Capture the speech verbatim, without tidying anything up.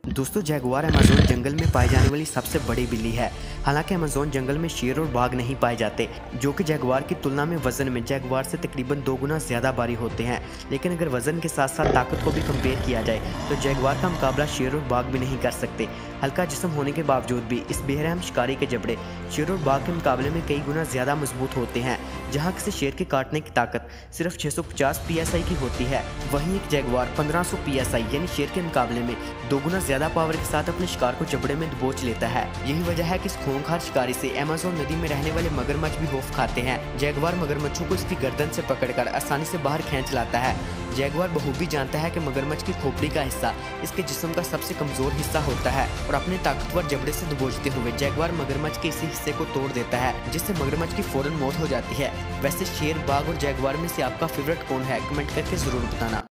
दोस्तों Jaguar Amazon जंगल में पाई जाने वाली सबसे बड़ी बिल्ली है। हालांकि अमेज़न जंगल में शेर और बाघ नहीं पाए जाते, जो कि जैगुआर की तुलना में वजन में जैगुआर से तकरीबन दो गुना ज़्यादा भारी होते हैं। लेकिन अगर वजन के साथ साथ ताकत को भी कंपेयर किया जाए तो जैगुआर का मुकाबला शेर और बाघ भी नहीं कर सकते। हल्का जिस्म होने के बावजूद भी इस बेरहम शिकारी के जबड़े शेर और बाघ के मुकाबले में कई गुना ज़्यादा मजबूत होते हैं। जहाँ किसी शेर के काटने की ताकत सिर्फ छह सौ पचास पी एस आई की होती है, वहीं एक जैगुआर पंद्रह सौ पी एस आई यानी शेर के मुकाबले में दो गुना ज्यादा पावर के साथ अपने शिकार को जबड़े में दबोच लेता है। यही वजह है कि इस खूंखार शिकारी से अमेज़न नदी में रहने वाले मगरमच्छ भी खौफ खाते हैं। जैगुआर मगरमच्छों को इसकी गर्दन से पकड़कर आसानी से बाहर खींच लाता है। जैगुआर बखूबी जानता है कि मगरमच्छ की खोपड़ी का हिस्सा इसके जिस्म का सबसे कमजोर हिस्सा होता है और अपने ताकतवर जबड़े से दबोचते हुए जैगुआर मगरमच्छ के इसी हिस्से को तोड़ देता है, जिससे मगरमच्छ की फौरन मौत हो जाती है। वैसे शेर, बाघ और जैगुआर में से आपका फेवरेट कौन है? कमेंट करके जरूर बताना।